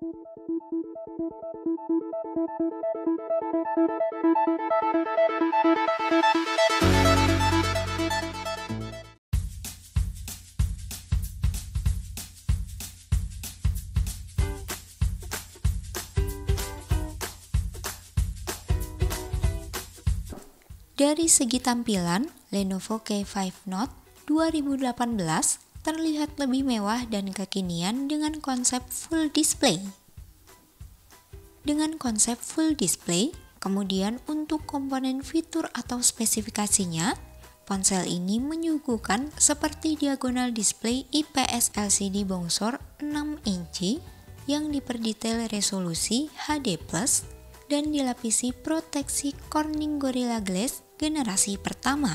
Dari segi tampilan, Lenovo K5 Note 2018 terlihat lebih mewah dan kekinian dengan konsep full display. Dengan konsep full display, kemudian untuk komponen fitur atau spesifikasinya, ponsel ini menyuguhkan seperti diagonal display IPS LCD bongsor 6 inci yang diperdetail resolusi HD+, dan dilapisi proteksi Corning Gorilla Glass generasi pertama.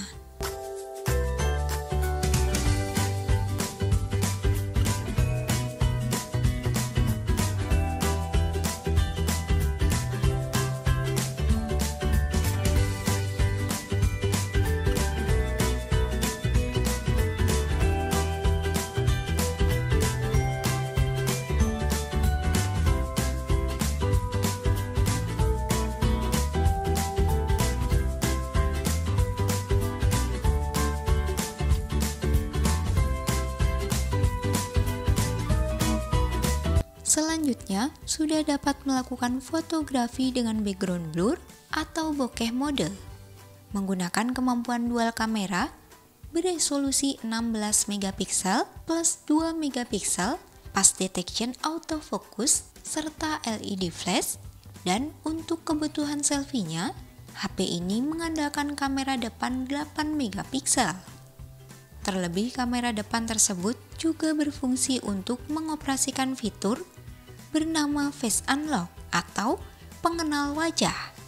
Selanjutnya, sudah dapat melakukan fotografi dengan background blur atau bokeh mode. Menggunakan kemampuan dual kamera beresolusi 16 megapiksel plus 2 megapiksel, fast detection autofocus, serta LED flash. Dan untuk kebutuhan selfie-nya, HP ini mengandalkan kamera depan 8 megapiksel. Terlebih kamera depan tersebut juga berfungsi untuk mengoperasikan fitur bernama Face Unlock atau pengenal wajah.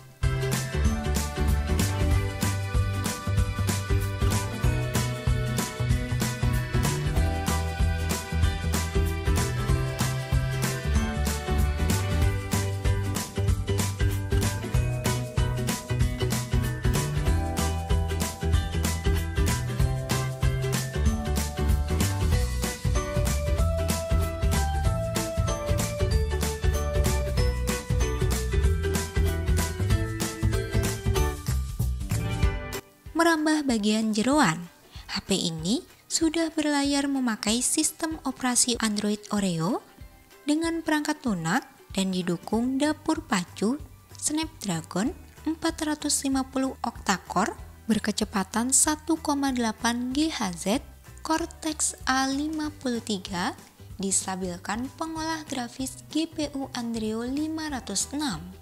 Merambah bagian jeroan, HP ini sudah berlayar memakai sistem operasi Android Oreo dengan perangkat lunak dan didukung dapur pacu Snapdragon 450 octa-core berkecepatan 1,8 GHz Cortex A53, distabilkan pengolah grafis GPU Adreno 506.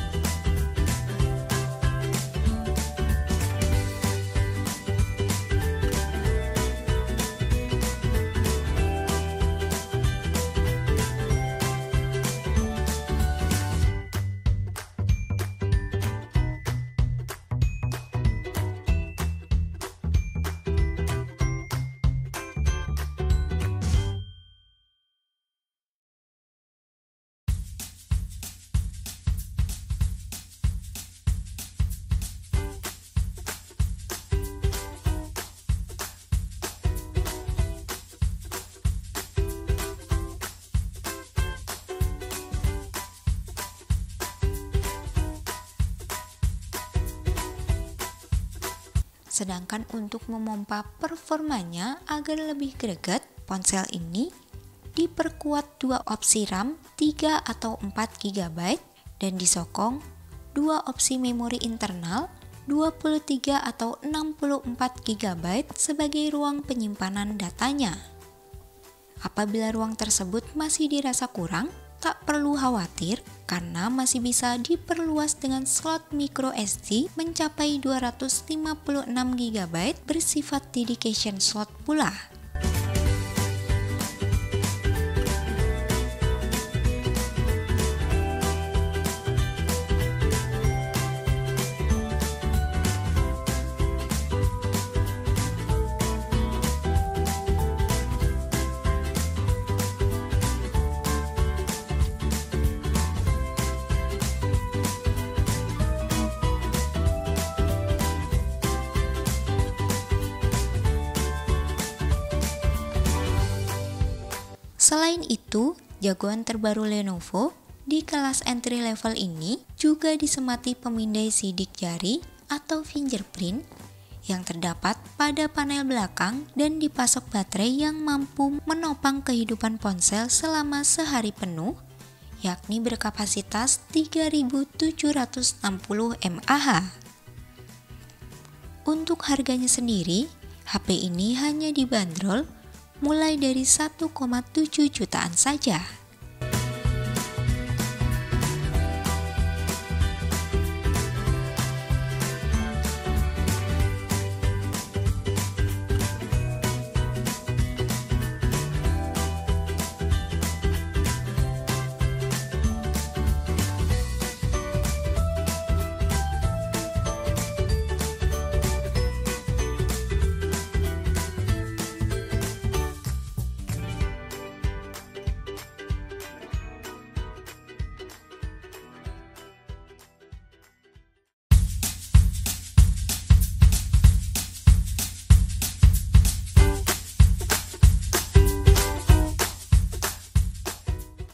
Sedangkan untuk memompa performanya agar lebih greget, ponsel ini diperkuat dua opsi RAM 3 atau 4 GB dan disokong dua opsi memori internal 23 atau 64 GB sebagai ruang penyimpanan datanya. Apabila ruang tersebut masih dirasa kurang, tak perlu khawatir karena masih bisa diperluas dengan slot micro SD mencapai 256 GB bersifat dedication slot pula. Selain itu, Jagoan terbaru Lenovo di kelas entry level ini juga disemati pemindai sidik jari atau fingerprint yang terdapat pada panel belakang dan dipasok baterai yang mampu menopang kehidupan ponsel selama sehari penuh, yakni berkapasitas 3760 mAh. Untuk harganya sendiri, HP ini hanya dibanderol mulai dari 1,7 jutaan saja.